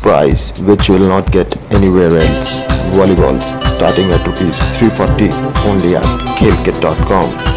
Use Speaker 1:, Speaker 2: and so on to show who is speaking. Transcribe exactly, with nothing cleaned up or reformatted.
Speaker 1: price which you will not get anywhere else. Volleyballs starting at rupees three forty only at khelkit dot com.